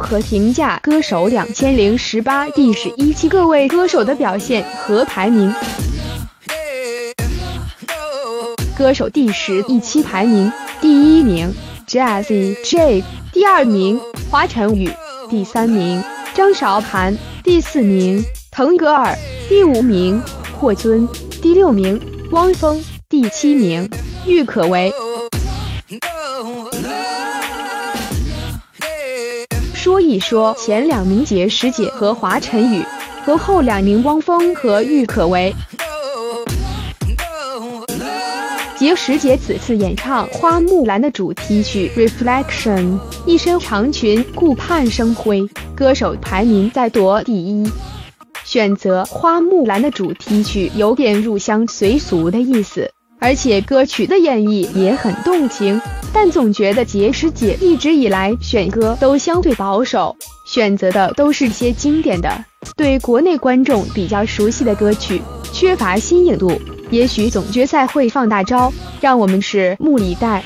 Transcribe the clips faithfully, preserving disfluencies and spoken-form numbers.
何评价歌手两千零十八第十一期各位歌手的表现和排名？歌手第十一期排名：第一名 Jessie J， 第二名华晨宇，第三名张韶涵，第四名腾格尔，第五名霍尊，第六名汪峰，第七名郁可唯。说一说前两名杰师姐和华晨宇，和后两名汪峰和郁可唯。杰师姐此次演唱花木兰的主题曲 Reflection， 一身长裙顾盼生辉，歌手排名再夺第一。选择花木兰的主题曲有点入乡随俗的意思，而且歌曲的演绎也很动情，但总觉得杰师姐一直以来选歌都相对保守，选择的都是些经典的，对国内观众比较熟悉的歌曲，缺乏新颖度。也许总决赛会放大招，让我们拭目以待。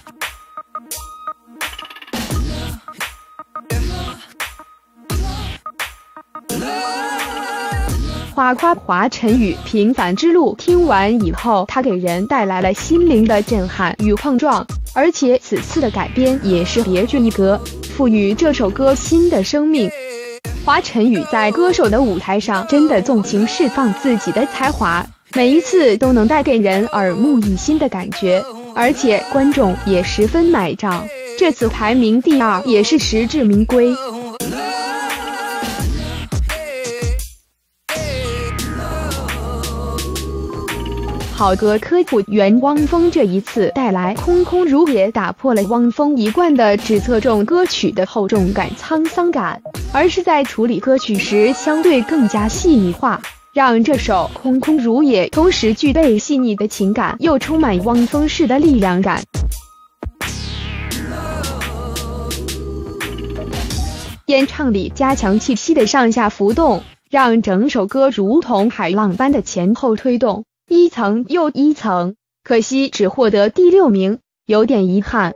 花夸华晨宇平凡之路听完以后，他给人带来了心灵的震撼与碰撞，而且此次的改编也是别具一格，赋予这首歌新的生命。华晨宇在歌手的舞台上真的纵情释放自己的才华，每一次都能带给人耳目一新的感觉，而且观众也十分买账，这次排名第二也是实至名归。好歌科普员汪峰这一次带来空空如也，打破了汪峰一贯的只侧重歌曲的厚重感沧桑感，而是在处理歌曲时相对更加细腻化，让这首空空如也同时具备细腻的情感，又充满汪峰式的力量感。演唱里加强气息的上下浮动，让整首歌如同海浪般的前后推动，一层又一层，可惜只获得第六名，有点遗憾。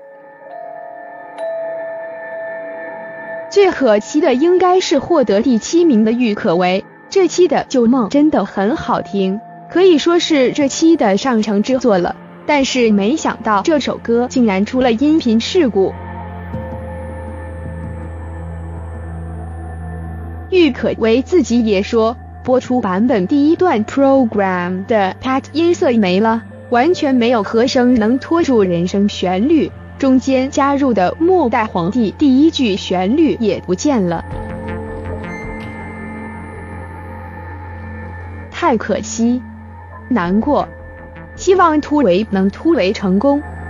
最可惜的应该是获得第七名的郁可唯，这期的旧梦真的很好听，可以说是这期的上乘之作了，但是没想到这首歌竟然出了音频事故。郁可唯自己也说，播出版本第一段 program 的 pad 音色没了，完全没有和声能拖住人声旋律，中间加入的末代皇帝第一句旋律也不见了，太可惜，难过，希望突围能突围成功。